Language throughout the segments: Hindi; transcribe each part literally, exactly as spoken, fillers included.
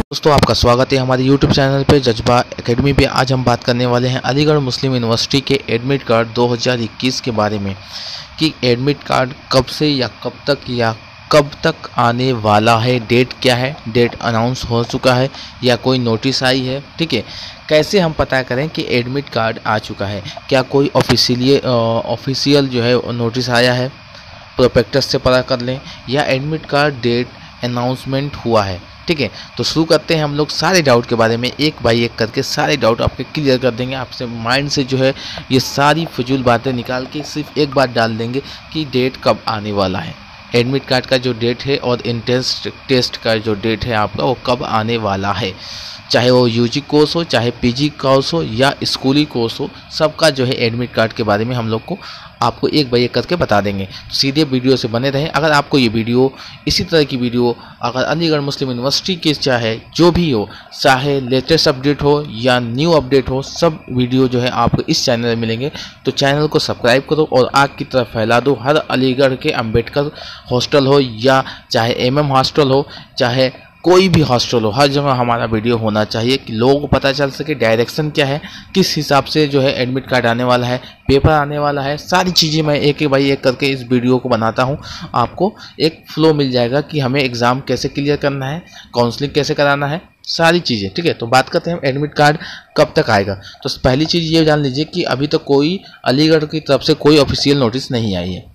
दोस्तों आपका स्वागत है हमारे यूट्यूब चैनल पे जज्बा एकेडमी पे। आज हम बात करने वाले हैं अलीगढ़ मुस्लिम यूनिवर्सिटी के एडमिट कार्ड दो हज़ार इक्कीस के बारे में कि एडमिट कार्ड कब से या कब तक या कब तक आने वाला है, डेट क्या है, डेट अनाउंस हो चुका है या कोई नोटिस आई है। ठीक है, कैसे हम पता करें कि एडमिट कार्ड आ चुका है, क्या कोई ऑफिशियली ऑफिशियल जो है नोटिस आया है, प्रोस्पेक्टस से पता कर लें या एडमिट कार्ड डेट अनाउंसमेंट हुआ है। ठीक है, तो शुरू करते हैं हम लोग सारे डाउट के बारे में, एक बाई एक करके सारे डाउट आपके क्लियर कर देंगे। आपसे माइंड से जो है ये सारी फजूल बातें निकाल के सिर्फ एक बात डाल देंगे कि डेट कब आने वाला है, एडमिट कार्ड का जो डेट है और इंट्रेंस टेस्ट का जो डेट है आपका वो कब आने वाला है। चाहे वो यूजी कोर्स हो, चाहे पीजी कोर्स हो या स्कूली कोर्स हो, सबका जो है एडमिट कार्ड के बारे में हम लोग को आपको एक बाई एक करके बता देंगे। तो सीधे वीडियो से बने रहें। अगर आपको ये वीडियो, इसी तरह की वीडियो अगर अलीगढ़ मुस्लिम यूनिवर्सिटी के चाहे जो भी हो, चाहे लेटेस्ट अपडेट हो या न्यू अपडेट हो, सब वीडियो जो है आपको इस चैनल में मिलेंगे। तो चैनल को सब्सक्राइब करो और आग की तरफ फैला दो। हर अलीगढ़ के अम्बेडकर हॉस्टल हो या चाहे एम एम हॉस्टल हो, चाहे कोई भी हॉस्टल हो, हर जगह हमारा वीडियो होना चाहिए कि लोगों को पता चल सके डायरेक्शन क्या है, किस हिसाब से जो है एडमिट कार्ड आने वाला है, पेपर आने वाला है। सारी चीज़ें मैं एक एक बाई एक करके इस वीडियो को बनाता हूँ। आपको एक फ्लो मिल जाएगा कि हमें एग्ज़ाम कैसे क्लियर करना है, काउंसलिंग कैसे कराना है, सारी चीज़ें। ठीक है, तो बात करते हैं एडमिट कार्ड कब तक आएगा। तो पहली चीज़ ये जान लीजिए कि अभी तक तो कोई अलीगढ़ की तरफ से कोई ऑफिशियल नोटिस नहीं आई है।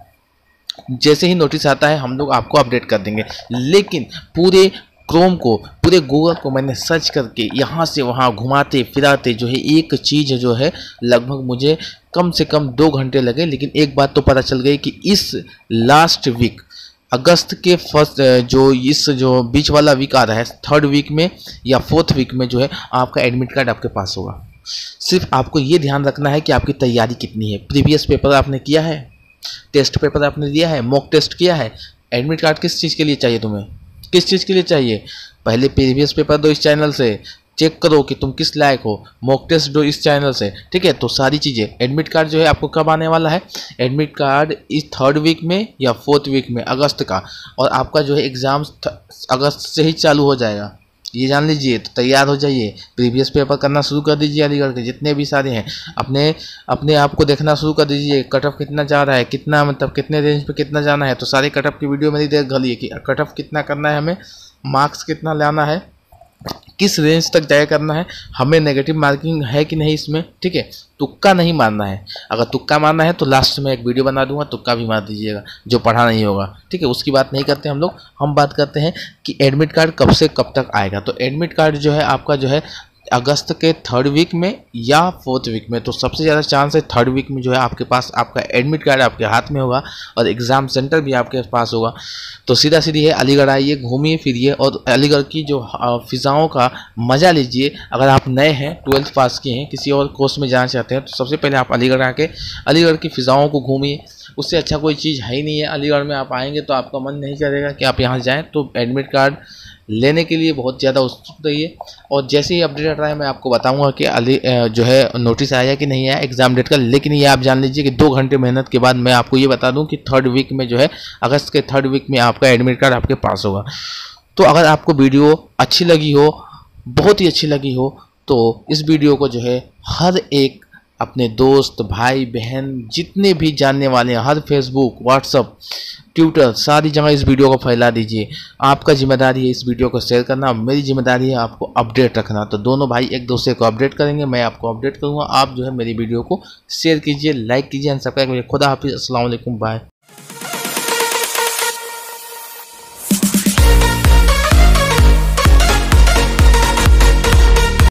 जैसे ही नोटिस आता है हम लोग आपको अपडेट कर देंगे। लेकिन पूरे क्रोम को, पूरे गूगल को मैंने सर्च करके यहाँ से वहाँ घुमाते फिराते जो है एक चीज़ जो है लगभग मुझे कम से कम दो घंटे लगे। लेकिन एक बात तो पता चल गई कि इस लास्ट वीक, अगस्त के फर्स्ट जो इस जो बीच वाला वीक आ रहा है, थर्ड वीक में या फोर्थ वीक में जो है आपका एडमिट कार्ड आपके पास होगा। सिर्फ आपको ये ध्यान रखना है कि आपकी तैयारी कितनी है, प्रीवियस पेपर आपने किया है, टेस्ट पेपर आपने दिया है, मॉक टेस्ट किया है। एडमिट कार्ड किस चीज़ के लिए चाहिए तुम्हें, किस चीज़ के लिए चाहिए? पहले प्रीवियस पेपर दो इस चैनल से, चेक करो कि तुम किस लायक हो, मॉक टेस्ट दो इस चैनल से। ठीक है, तो सारी चीज़ें। एडमिट कार्ड जो है आपको कब आने वाला है? एडमिट कार्ड इस थर्ड वीक में या फोर्थ वीक में अगस्त का, और आपका जो है एग्ज़ाम अगस्त से ही चालू हो जाएगा, ये जान लीजिए। तो तैयार हो जाइए, प्रीवियस पेपर करना शुरू कर दीजिए। अलीगढ़ के जितने भी सारे हैं अपने अपने आप को देखना शुरू कर दीजिए। कट ऑफ कितना जा रहा है, कितना मतलब कितने रेंज पे कितना जाना है। तो सारे कट ऑफ की वीडियो मेरी देख गलिए कि कट ऑफ कितना करना है, हमें मार्क्स कितना लाना है, किस रेंज तक जाया करना है, हमें नेगेटिव मार्किंग है कि नहीं इसमें। ठीक है, तुक्का नहीं मारना है। अगर तुक्का मारना है तो लास्ट में एक वीडियो बना दूंगा, तुक्का भी मार दीजिएगा जो पढ़ा नहीं होगा। ठीक है, उसकी बात नहीं करते हम लोग। हम बात करते हैं कि एडमिट कार्ड कब से कब तक आएगा। तो एडमिट कार्ड जो है आपका जो है अगस्त के थर्ड वीक में या फोर्थ वीक में। तो सबसे ज़्यादा चांस है थर्ड वीक में जो है आपके पास आपका एडमिट कार्ड आपके हाथ में होगा और एग्ज़ाम सेंटर भी आपके पास होगा। तो सीधा सीधी है, अलीगढ़ आइए, घूमिए फिरिए और अलीगढ़ की जो फ़िज़ाओं का मज़ा लीजिए। अगर आप नए हैं, ट्वेल्थ पास किए हैं, किसी और कोर्स में जाना चाहते हैं, तो सबसे पहले आप अलीगढ़ आके अलीगढ़ की फ़िज़ाओं को घूमिए। उससे अच्छा कोई चीज़ है ही नहीं है। अलीगढ़ में आप आएंगे तो आपका मन नहीं करेगा कि आप यहाँ जाएँ। तो एडमिट कार्ड लेने के लिए बहुत ज़्यादा उत्सुक रहिए और जैसे ही अपडेट आता है मैं आपको बताऊंगा कि अली जो है नोटिस आया कि नहीं आया एग्ज़ाम डेट का। लेकिन ये आप जान लीजिए कि दो घंटे मेहनत के बाद मैं आपको ये बता दूं कि थर्ड वीक में जो है अगस्त के थर्ड वीक में आपका एडमिट कार्ड आपके पास होगा। तो अगर आपको वीडियो अच्छी लगी हो, बहुत ही अच्छी लगी हो, तो इस वीडियो को जो है हर एक अपने दोस्त, भाई, बहन, जितने भी जानने वाले हैं, हर फेसबुक, व्हाट्सअप, ट्विटर, सारी जगह इस वीडियो को फैला दीजिए। आपका जिम्मेदारी है इस वीडियो को शेयर करना, मेरी जिम्मेदारी है आपको अपडेट रखना। तो दोनों भाई एक दूसरे को अपडेट करेंगे, मैं आपको अपडेट करूंगा। आप जो है मेरी वीडियो को शेयर कीजिए, लाइक कीजिए, सब्सक्राइब कीजिए। खुदा हाफिज़, अस्सलाम वालेकुम, बाय।